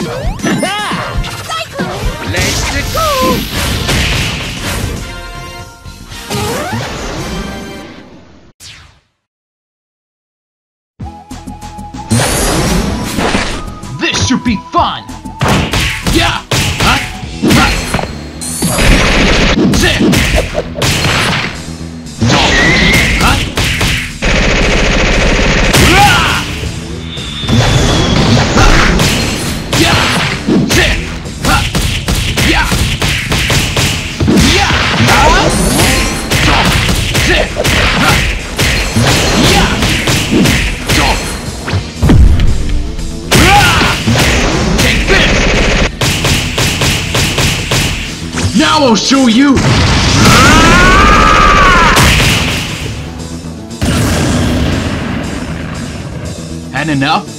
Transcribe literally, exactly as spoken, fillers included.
Let's go! This should be fun! Yeah! Huh? Huh? Zip! Huh? Ah! Huh? Yeah! Zip! Huh? Yeah! Yeah! Huh? Zip! Huh? Yeah! Now I'll show you! Had enough?